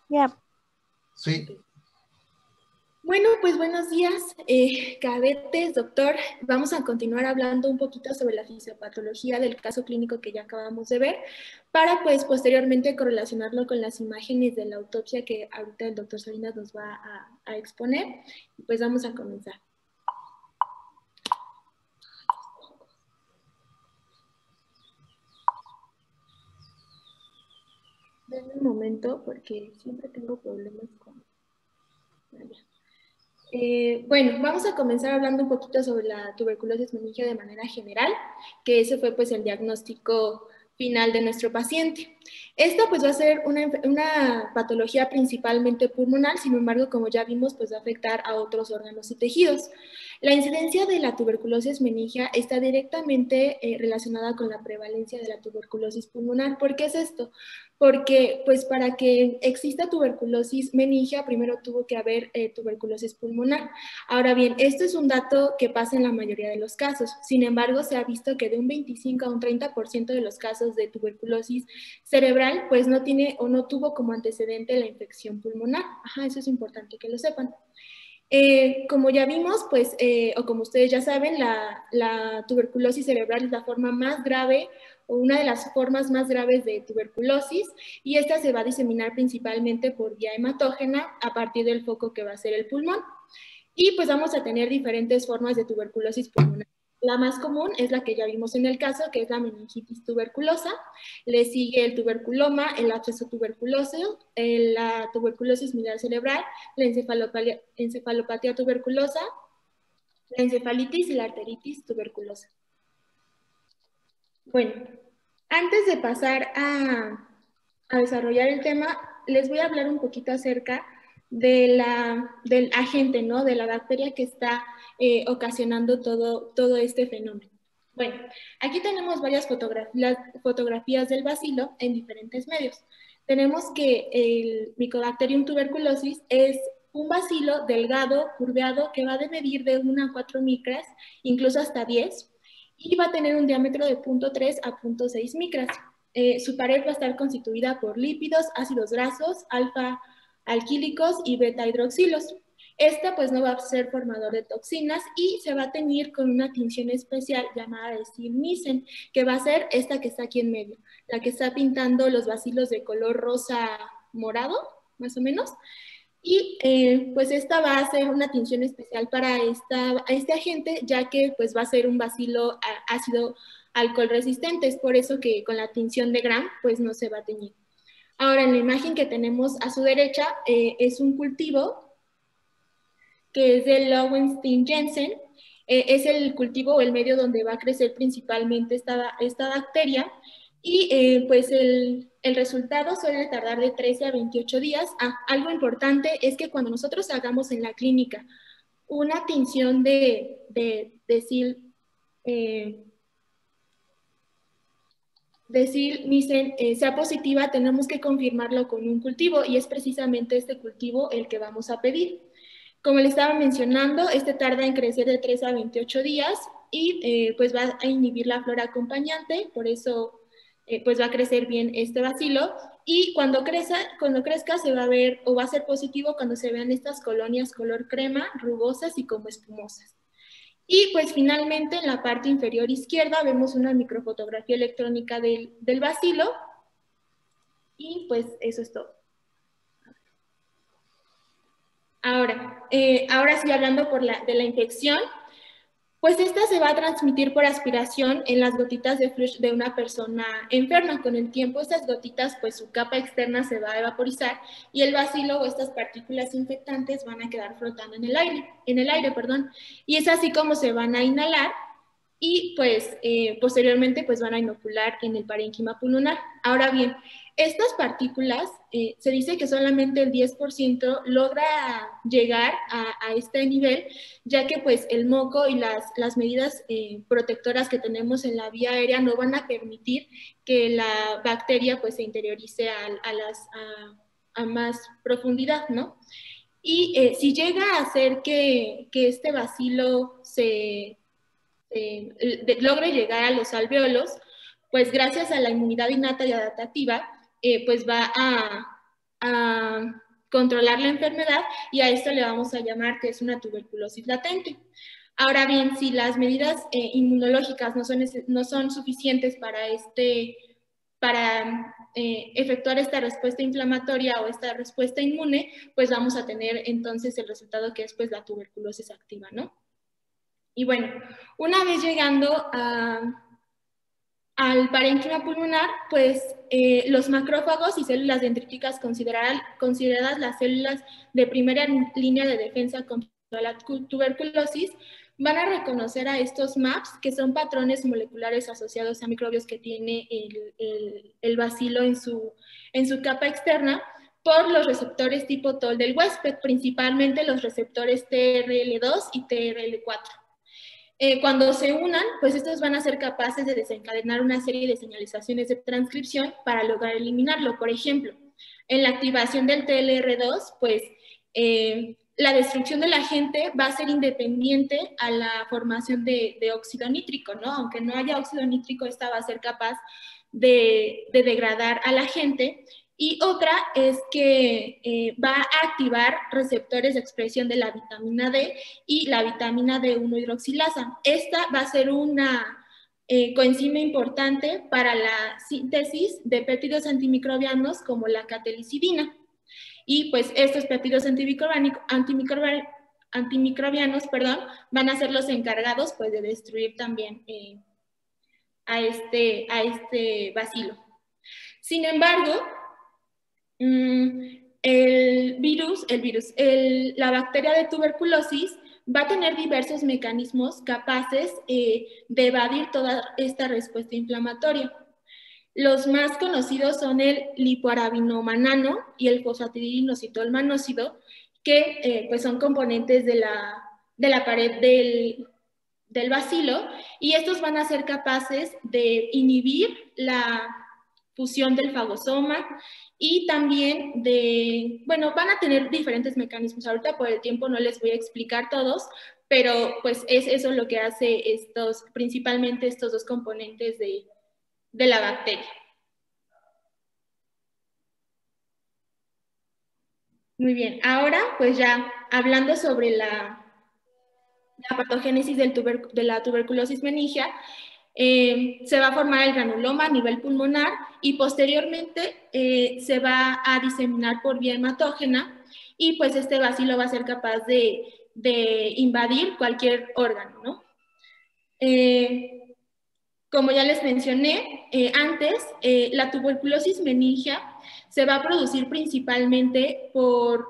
Ya. Sí. Bueno, pues buenos días, cadetes, doctor. Vamos a continuar hablando un poquito sobre la fisiopatología del caso clínico que ya acabamos de ver, para pues posteriormente correlacionarlo con las imágenes de la autopsia que ahorita el doctor Salinas nos va a exponer. Pues vamos a comenzar. Denme un momento porque siempre tengo problemas con... Bueno, vamos a comenzar hablando un poquito sobre la tuberculosis meningia de manera general, que ese fue pues el diagnóstico final de nuestro paciente. Esta pues va a ser una patología principalmente pulmonar, sin embargo, como ya vimos, pues va a afectar a otros órganos y tejidos. La incidencia de la tuberculosis meningia está directamente relacionada con la prevalencia de la tuberculosis pulmonar. ¿Por qué es esto? Porque pues para que exista tuberculosis meningia, primero tuvo que haber tuberculosis pulmonar. Ahora bien, esto es un dato que pasa en la mayoría de los casos. Sin embargo, se ha visto que de un 25 a un 30% de los casos de tuberculosis cerebral, pues no tiene o no tuvo como antecedente la infección pulmonar. Ajá, eso es importante que lo sepan. Como ya vimos, pues, o como ustedes ya saben, la tuberculosis cerebral es la forma más grave o una de las formas más graves de tuberculosis, y esta se va a diseminar principalmente por vía hematógena a partir del foco que va a ser el pulmón. Y pues vamos a tener diferentes formas de tuberculosis pulmonar. La más común es la que ya vimos en el caso, que es la meningitis tuberculosa. Le sigue el tuberculoma, el absceso tuberculoso, la tuberculosis miliar cerebral, la encefalopatía tuberculosa, la encefalitis y la arteritis tuberculosa. Bueno, antes de pasar a desarrollar el tema, les voy a hablar un poquito acerca del agente, ¿no? De la bacteria que está ocasionando todo este fenómeno. Bueno, aquí tenemos varias fotografías del bacilo en diferentes medios. Tenemos que el Mycobacterium tuberculosis es un bacilo delgado, curveado, que va a medir de 1 a 4 micras, incluso hasta 10, y va a tener un diámetro de 0.3 a 0.6 micras. Su pared va a estar constituida por lípidos, ácidos grasos, alfa alquílicos y beta hidroxilos. Esta pues no va a ser formador de toxinas y se va a teñir con una tinción especial llamada de Silmicen, que va a ser esta que está aquí en medio, la que está pintando los bacilos de color rosa morado, más o menos. Y pues esta va a ser una tinción especial para este agente, ya que pues va a ser un bacilo ácido alcohol resistente. Es por eso que con la tinción de Gram pues no se va a teñir. Ahora, en la imagen que tenemos a su derecha es un cultivo que es de Lowenstein-Jensen. Es el cultivo o el medio donde va a crecer principalmente esta bacteria. Y pues el resultado suele tardar de 13 a 28 días. Algo importante es que cuando nosotros hagamos en la clínica una tinción de Silmicen sea positiva, tenemos que confirmarlo con un cultivo, y es precisamente este cultivo el que vamos a pedir. Como les estaba mencionando, este tarda en crecer de 3 a 28 días y pues va a inhibir la flora acompañante, por eso pues va a crecer bien este bacilo, y cuando crezca se va a ver o va a ser positivo cuando se vean estas colonias color crema, rugosas y como espumosas. Y pues finalmente en la parte inferior izquierda vemos una microfotografía electrónica del bacilo, y pues eso es todo. Ahora sí, hablando de la infección, pues esta se va a transmitir por aspiración en las gotitas de flush de una persona enferma. Con el tiempo, estas gotitas, pues su capa externa se va a evaporizar y el bacilo o estas partículas infectantes van a quedar flotando en el aire, y es así como se van a inhalar y pues posteriormente pues van a inocular en el parénquima pulmonar. Ahora bien, estas partículas se dice que solamente el 10% logra llegar a este nivel, ya que pues el moco y las medidas protectoras que tenemos en la vía aérea no van a permitir que la bacteria pues se interiorice a más profundidad, ¿no? Y si llega a hacer que este bacilo logre llegar a los alvéolos, pues gracias a la inmunidad innata y adaptativa, pues va a controlar la enfermedad, y a esto le vamos a llamar que es una tuberculosis latente. Ahora bien, si las medidas inmunológicas no son suficientes para efectuar esta respuesta inflamatoria o esta respuesta inmune, pues vamos a tener entonces el resultado que es pues la tuberculosis activa, ¿no? Y bueno, una vez llegando al parénquima pulmonar, pues los macrófagos y células dendríticas consideradas las células de primera línea de defensa contra la tuberculosis, van a reconocer a estos MAPs, que son patrones moleculares asociados a microbios que tiene el bacilo en su capa externa, por los receptores tipo TOL del huésped, principalmente los receptores TRL2 y TRL4. Cuando se unan, pues estos van a ser capaces de desencadenar una serie de señalizaciones de transcripción para lograr eliminarlo. Por ejemplo, en la activación del TLR2, pues la destrucción del agente va a ser independiente a la formación de óxido nítrico, ¿no? Aunque no haya óxido nítrico, esta va a ser capaz de degradar al agente. Y otra es que va a activar receptores de expresión de la vitamina D y la vitamina D1 hidroxilasa. Esta va a ser una coenzima importante para la síntesis de péptidos antimicrobianos como la catelicidina. Y pues estos péptidos antimicrobianos, van a ser los encargados pues, de destruir también a este bacilo. Sin embargo, la bacteria de tuberculosis va a tener diversos mecanismos capaces de evadir toda esta respuesta inflamatoria. Los más conocidos son el lipoarabinomanano y el fosfatidilinositol manóxido, que pues son componentes de la pared del bacilo, y estos van a ser capaces de inhibir la fusión del fagosoma y también van a tener diferentes mecanismos. Ahorita por el tiempo no les voy a explicar todos, pero pues es eso lo que hace principalmente estos dos componentes de la bacteria. Muy bien, ahora pues ya hablando sobre la patogénesis de la tuberculosis meningia, se va a formar el granuloma a nivel pulmonar y posteriormente se va a diseminar por vía hematógena, y pues este bacilo va a ser capaz de invadir cualquier órgano, ¿no? Como ya les mencioné antes, la tuberculosis meningia se va a producir principalmente por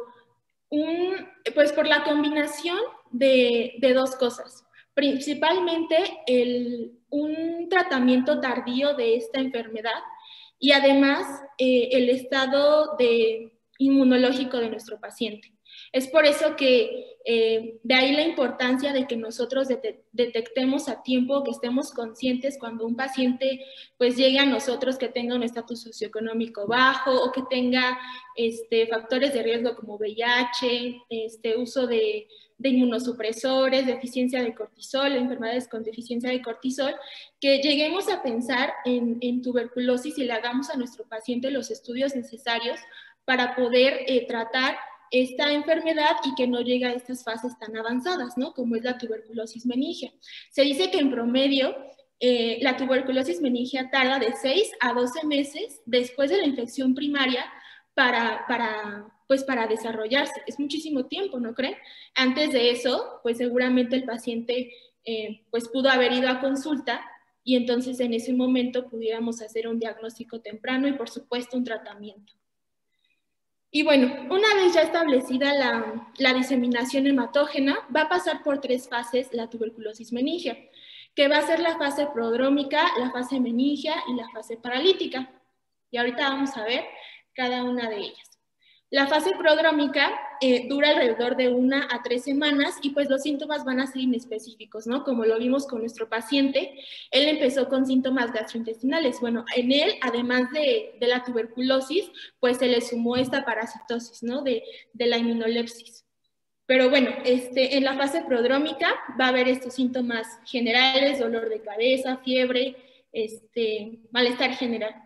la combinación de dos cosas. Principalmente un tratamiento tardío de esta enfermedad, y además el estado inmunológico de nuestro paciente. Es por eso que de ahí la importancia de que nosotros detectemos a tiempo, que estemos conscientes cuando un paciente pues llegue a nosotros que tenga un estatus socioeconómico bajo o que tenga factores de riesgo como VIH, uso de inmunosupresores, deficiencia de cortisol, enfermedades con deficiencia de cortisol, que lleguemos a pensar en tuberculosis y le hagamos a nuestro paciente los estudios necesarios para poder tratar esta enfermedad y que no llegue a estas fases tan avanzadas, ¿no? Como es la tuberculosis meningia. Se dice que en promedio la tuberculosis meningia tarda de 6 a 12 meses después de la infección primaria para desarrollarse. Es muchísimo tiempo, ¿no creen? Antes de eso, pues seguramente el paciente pues pudo haber ido a consulta, y entonces en ese momento pudiéramos hacer un diagnóstico temprano y por supuesto un tratamiento. Y bueno, una vez ya establecida la diseminación hematógena, va a pasar por 3 fases la tuberculosis meningia, que va a ser la fase prodrómica, la fase meningia y la fase paralítica. Y ahorita vamos a ver cada una de ellas. La fase prodrómica dura alrededor de 1 a 3 semanas y pues los síntomas van a ser inespecíficos, ¿no? Como lo vimos con nuestro paciente, él empezó con síntomas gastrointestinales. Bueno, en él, además de la tuberculosis, pues se le sumó esta parasitosis, ¿no? De la inmunolepsis. Pero bueno, en la fase prodrómica va a haber estos síntomas generales, dolor de cabeza, fiebre, malestar general.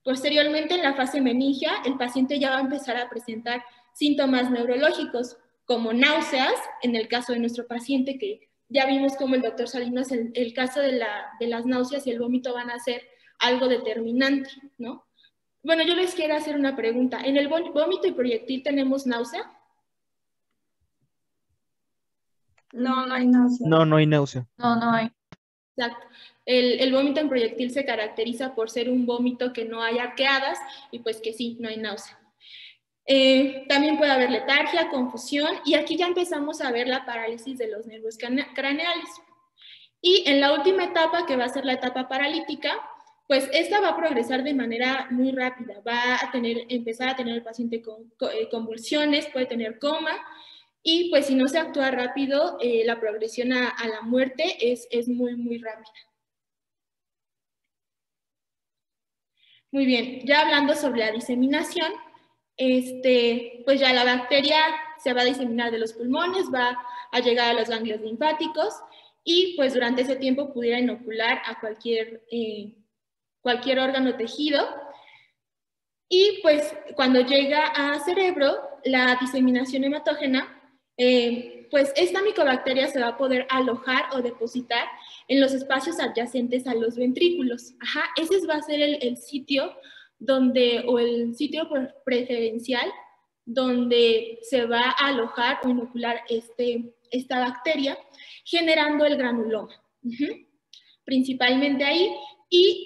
Posteriormente, en la fase meningia, el paciente ya va a empezar a presentar síntomas neurológicos, como náuseas, en el caso de nuestro paciente, que ya vimos como el doctor Salinas, el caso de las náuseas y el vómito van a ser algo determinante, ¿no? Bueno, yo les quiero hacer una pregunta. ¿En el vómito y proyectil tenemos náusea? No, no hay náusea. No, no hay náusea. No, no hay. Exacto. El vómito en proyectil se caracteriza por ser un vómito que no hay arqueadas y pues que sí, no hay náusea. También puede haber letargia, confusión y aquí ya empezamos a ver la parálisis de los nervios craneales. Y en la última etapa, que va a ser la etapa paralítica, pues esta va a progresar de manera muy rápida. Va a empezar a tener el paciente convulsiones, puede tener coma y pues si no se actúa rápido, la progresión a la muerte es muy, muy rápida. Muy bien, ya hablando sobre la diseminación, pues ya la bacteria se va a diseminar de los pulmones, va a llegar a los ganglios linfáticos y pues durante ese tiempo pudiera inocular a cualquier órgano tejido. Y pues cuando llega a cerebro, la diseminación hematógena, pues esta micobacteria se va a poder alojar o depositar en los espacios adyacentes a los ventrículos. Ajá, ese va a ser el sitio donde, o el sitio preferencial donde se va a alojar o inocular esta bacteria, generando el granuloma. Principalmente ahí. Y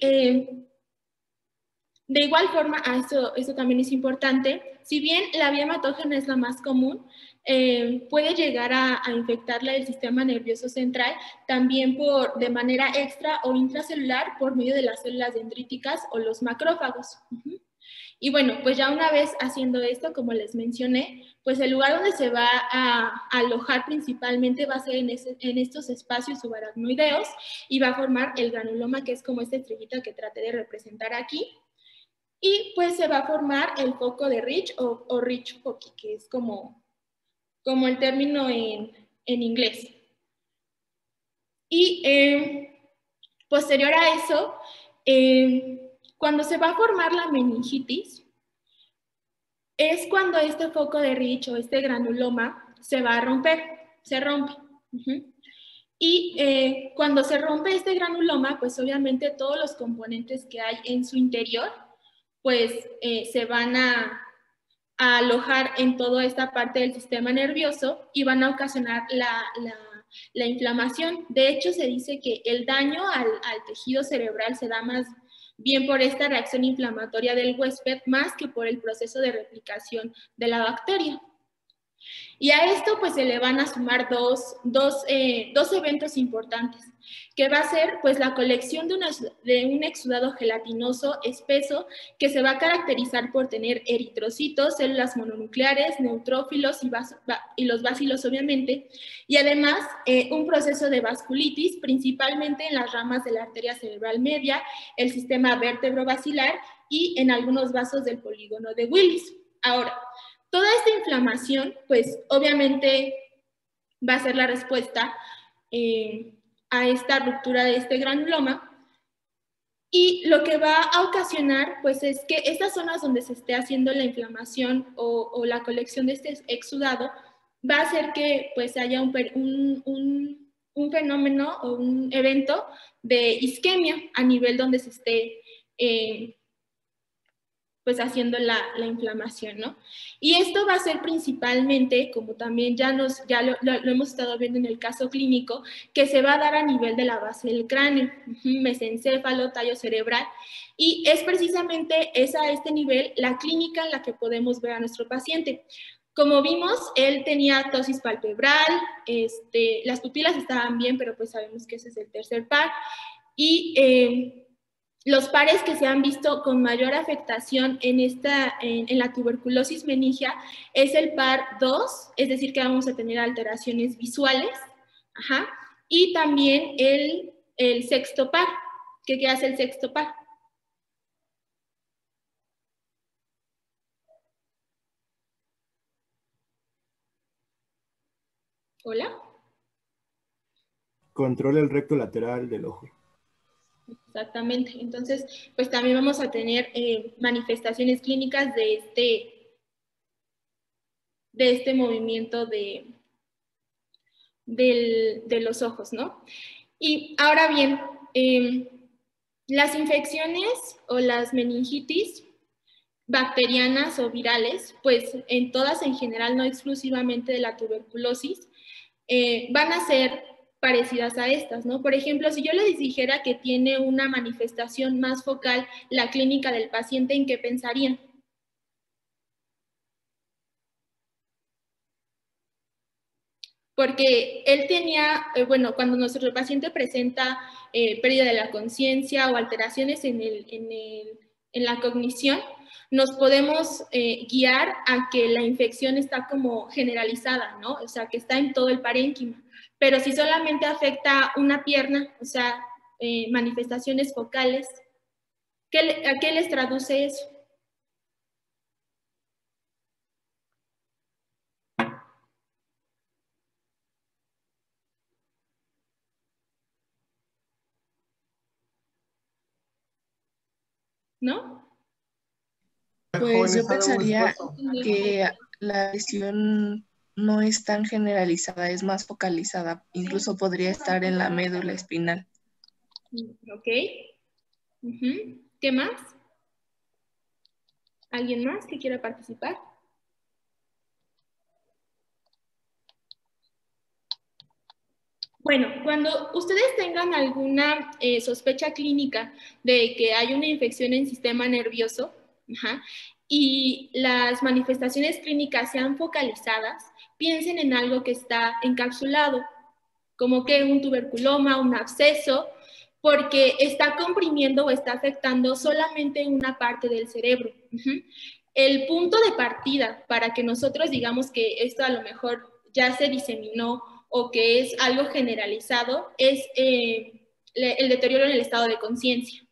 de igual forma, eso también es importante, si bien la vía hematógena es la más común, puede llegar a infectarla el sistema nervioso central también de manera extra o intracelular por medio de las células dendríticas o los macrófagos. Y bueno, pues ya una vez haciendo esto, como les mencioné, pues el lugar donde se va a alojar principalmente va a ser en estos espacios subaracnoideos y va a formar el granuloma, que es como esta estrellita que traté de representar aquí. Y pues se va a formar el foco de Rich o Rich Foci, que es como el término en inglés. Y posterior a eso, cuando se va a formar la meningitis, es cuando este foco de Rich o este granuloma se va a romper, se rompe. Y cuando se rompe este granuloma, pues obviamente todos los componentes que hay en su interior, pues se van a alojar en toda esta parte del sistema nervioso y van a ocasionar la inflamación. De hecho, se dice que el daño al tejido cerebral se da más bien por esta reacción inflamatoria del huésped más que por el proceso de replicación de la bacteria. Y a esto pues se le van a sumar dos eventos importantes, que va a ser pues la colección de un exudado gelatinoso espeso que se va a caracterizar por tener eritrocitos, células mononucleares, neutrófilos y los bacilos obviamente, y además un proceso de vasculitis principalmente en las ramas de la arteria cerebral media, el sistema vértebro-basilar y en algunos vasos del polígono de Willis. Ahora, toda esta inflamación, pues obviamente va a ser la respuesta a esta ruptura de este granuloma y lo que va a ocasionar, pues es que estas zonas donde se esté haciendo la inflamación o la colección de este exudado va a hacer que pues haya un fenómeno o un evento de isquemia a nivel donde se esté pues haciendo la inflamación, ¿no? Y esto va a ser principalmente, como también ya lo hemos estado viendo en el caso clínico, que se va a dar a nivel de la base del cráneo, mesencéfalo, tallo cerebral, y es precisamente a este nivel la clínica en la que podemos ver a nuestro paciente. Como vimos, él tenía ptosis palpebral, las pupilas estaban bien, pero pues sabemos que ese es el tercer par, y los pares que se han visto con mayor afectación en la tuberculosis meningia es el par 2, es decir, que vamos a tener alteraciones visuales, y también el sexto par. ¿Qué hace el sexto par? ¿Hola? Controla el recto lateral del ojo. Exactamente. Entonces, pues también vamos a tener manifestaciones clínicas de este movimiento de los ojos, ¿no? Y ahora bien, las infecciones o las meningitis bacterianas o virales, pues en todas en general, no exclusivamente de la tuberculosis, van a ser parecidas a estas, ¿no? Por ejemplo, si yo les dijera que tiene una manifestación más focal la clínica del paciente, ¿en qué pensarían? Porque él tenía, bueno, cuando nuestro paciente presenta pérdida de la conciencia o alteraciones en la cognición, nos podemos guiar a que la infección está como generalizada, ¿no? O sea, que está en todo el parénquima. Pero si solamente afecta una pierna, o sea, manifestaciones focales, ¿a qué les traduce eso? ¿No? Pues yo pensaría que la lesión no es tan generalizada, es más focalizada. Incluso podría estar en la médula espinal. Ok. ¿Qué más? ¿Alguien más que quiera participar? Bueno, cuando ustedes tengan alguna sospecha clínica de que hay una infección en el sistema nervioso, y las manifestaciones clínicas sean focalizadas, piensen en algo que está encapsulado, como que un tuberculoma, un absceso, porque está comprimiendo o está afectando solamente una parte del cerebro. El punto de partida para que nosotros digamos que esto a lo mejor ya se diseminó o que es algo generalizado es el deterioro en el estado de conciencia.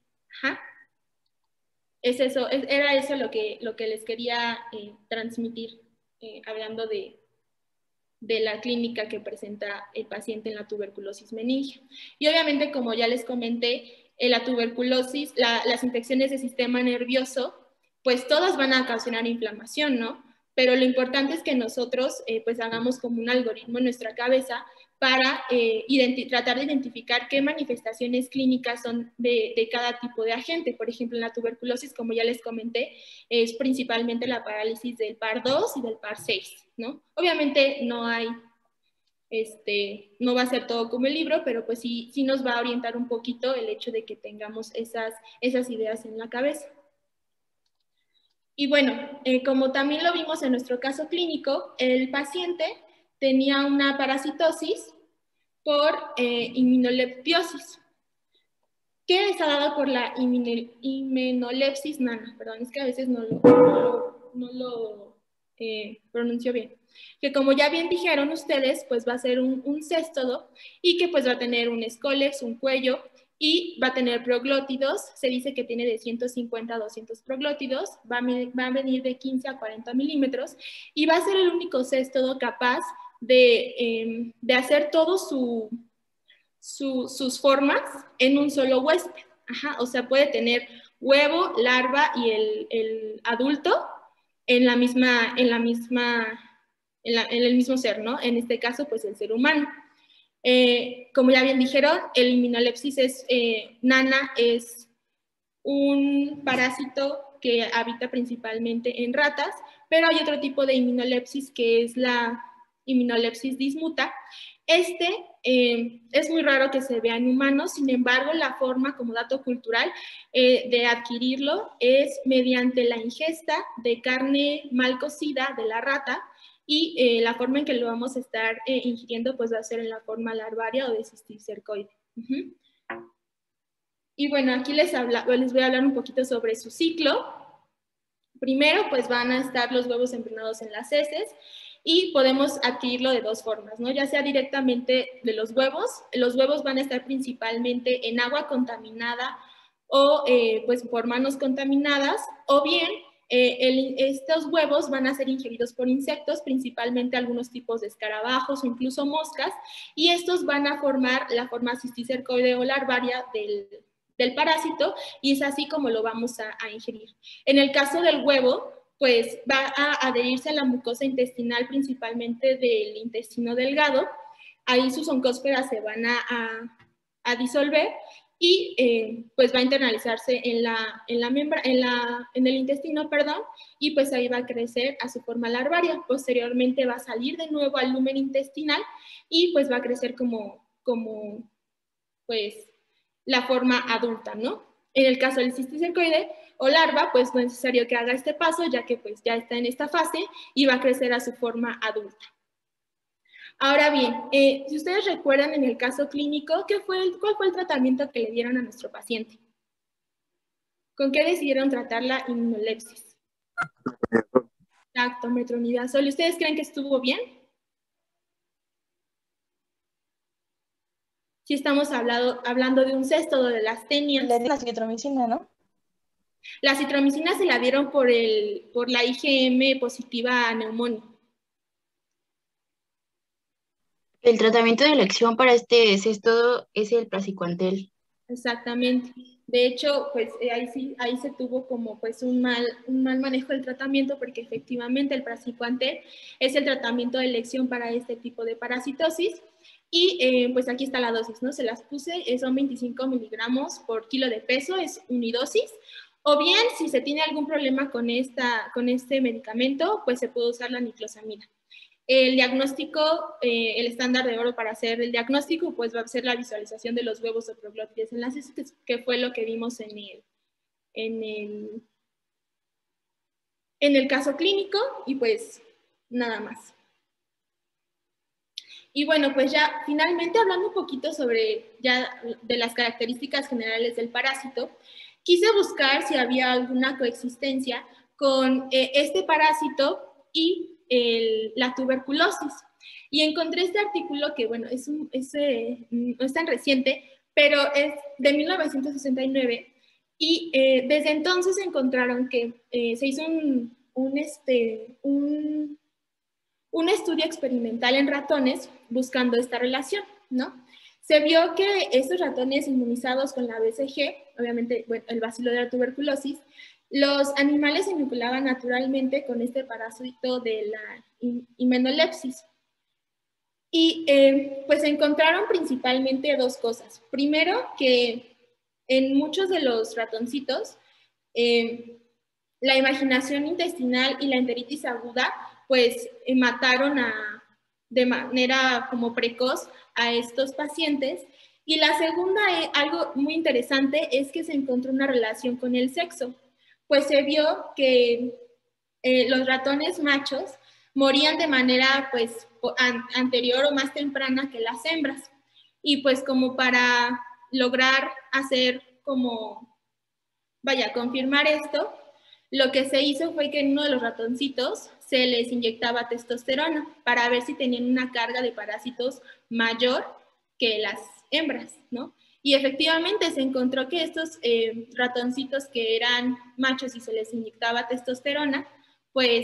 Es eso, era eso lo que les quería transmitir hablando de la clínica que presenta el paciente en la tuberculosis meningia. Y obviamente, como ya les comenté, la tuberculosis, las infecciones del sistema nervioso, pues todas van a ocasionar inflamación, ¿no? Pero lo importante es que nosotros pues hagamos como un algoritmo en nuestra cabeza para tratar de identificar qué manifestaciones clínicas son de cada tipo de agente. Por ejemplo, en la tuberculosis, como ya les comenté, es principalmente la parálisis del par 2 y del par 6, ¿no? Obviamente no hay, no va a ser todo como el libro, pero pues sí nos va a orientar un poquito el hecho de que tengamos esas ideas en la cabeza. Y bueno, como también lo vimos en nuestro caso clínico, el paciente tenía una parasitosis por inmunolepiosis, que está dada por la himenolepsis nana. Perdón, es que a veces no lo pronuncio bien. Que como ya bien dijeron ustedes, pues va a ser un céstodo y que pues va a tener un escólex, un cuello, y va a tener proglótidos. Se dice que tiene de 150 a 200 proglótidos, va a venir de 15 a 40 milímetros y va a ser el único céstodo capaz de hacer todo sus formas en un solo huésped. O sea, puede tener huevo, larva y el adulto en el mismo ser, ¿no? En este caso, pues el ser humano. Como ya bien dijeron, el immunolepsis nana es un parásito que habita principalmente en ratas, pero hay otro tipo de inmunolepsis que es la inmunolepsis dismuta. Es muy raro que se vea en humanos, sin embargo, la forma, como dato cultural, de adquirirlo es mediante la ingesta de carne mal cocida de la rata, y la forma en que lo vamos a estar ingiriendo pues va a ser en la forma larvaria o de cisticercoide. Y bueno, aquí les voy a hablar un poquito sobre su ciclo. Primero, pues van a estar los huevos embrionados en las heces y podemos adquirirlo de dos formas, ¿no? Ya sea directamente de los huevos van a estar principalmente en agua contaminada o pues por manos contaminadas, o bien estos huevos van a ser ingeridos por insectos, principalmente algunos tipos de escarabajos o incluso moscas, y estos van a formar la forma cisticercoide o larvaria del del parásito y es así como lo vamos a ingerir. En el caso del huevo, pues va a adherirse a la mucosa intestinal principalmente del intestino delgado, ahí sus oncósferas se van a disolver y pues va a internalizarse en el intestino, perdón, y pues ahí va a crecer a su forma larvaria. Posteriormente va a salir de nuevo al lumen intestinal y pues va a crecer como pues la forma adulta, ¿no? En el caso del cisticercoide o larva, pues no es necesario que haga este paso, ya que pues ya está en esta fase y va a crecer a su forma adulta. Ahora bien, si ustedes recuerdan en el caso clínico, ¿cuál fue el tratamiento que le dieron a nuestro paciente? ¿Con qué decidieron tratar la inmunolepsis? Exacto, metronidazol. ¿Ustedes creen que estuvo bien? Si estamos hablando de un cesto de las tenias. Le dieron la citromicina, ¿no? La citromicina se la dieron por la IgM positiva a neumonía. El tratamiento de elección para este cesto es el praziquantel. Exactamente. De hecho, pues ahí se tuvo como pues un mal manejo del tratamiento porque efectivamente el praziquantel es el tratamiento de elección para este tipo de parasitosis y pues aquí está la dosis, ¿no? Se las puse, son 25 miligramos por kilo de peso, es unidosis. O bien, si se tiene algún problema con este medicamento, pues se puede usar la niclosamida. El diagnóstico, el estándar de oro para hacer el diagnóstico, pues va a ser la visualización de los huevos o proglótides enlaces, que fue lo que vimos en el caso clínico, y pues nada más. Y bueno, pues ya finalmente hablando un poquito sobre ya de las características generales del parásito, quise buscar si había alguna coexistencia con este parásito y la tuberculosis. Y encontré este artículo que, bueno, no es tan reciente, pero es de 1969 y desde entonces encontraron que se hizo un estudio experimental en ratones buscando esta relación, ¿no? Se vio que estos ratones inmunizados con la BCG, obviamente bueno, el bacilo de la tuberculosis, los animales se vinculaban naturalmente con este parásito de la himenolepsis. Y pues encontraron principalmente dos cosas. Primero, que en muchos de los ratoncitos, la imaginación intestinal y la enteritis aguda, pues mataron de manera como precoz a estos pacientes. Y la segunda, algo muy interesante, es que se encontró una relación con el sexo, pues se vio que los ratones machos morían de manera pues anterior o más temprana que las hembras. Y pues como para lograr hacer confirmar esto, lo que se hizo fue que en uno de los ratoncitos se les inyectaba testosterona para ver si tenían una carga de parásitos mayor que las hembras, ¿no? Y efectivamente se encontró que estos ratoncitos que eran machos y se les inyectaba testosterona, pues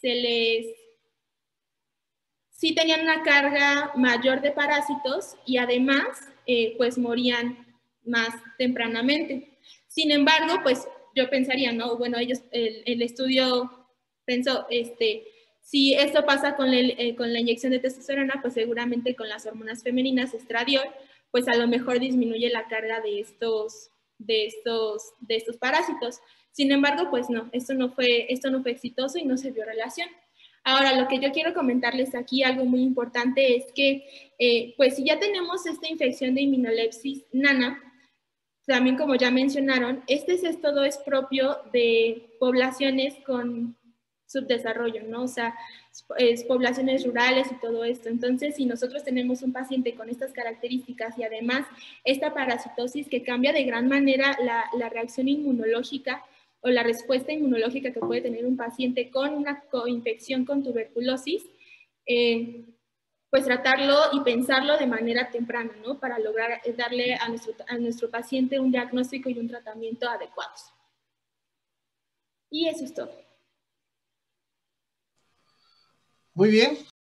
sí tenían una carga mayor de parásitos y además pues morían más tempranamente. Sin embargo, pues yo pensaría, ¿no? Bueno, el estudio pensó, si esto pasa con la inyección de testosterona, pues seguramente con las hormonas femeninas, estradiol, pues a lo mejor disminuye la carga de estos parásitos. Sin embargo, pues no, esto no fue exitoso y no se vio relación. Ahora, lo que yo quiero comentarles aquí, algo muy importante, es que, pues si ya tenemos esta infección de himenolepsis nana, también como ya mencionaron, este cesto es propio de poblaciones con subdesarrollo, ¿no? O sea, es poblaciones rurales y todo esto. Entonces, si nosotros tenemos un paciente con estas características y además esta parasitosis que cambia de gran manera la reacción inmunológica o la respuesta inmunológica que puede tener un paciente con una coinfección con tuberculosis, pues tratarlo y pensarlo de manera temprana, ¿no? Para lograr darle a nuestro paciente un diagnóstico y un tratamiento adecuados. Y eso es todo. Muy bien.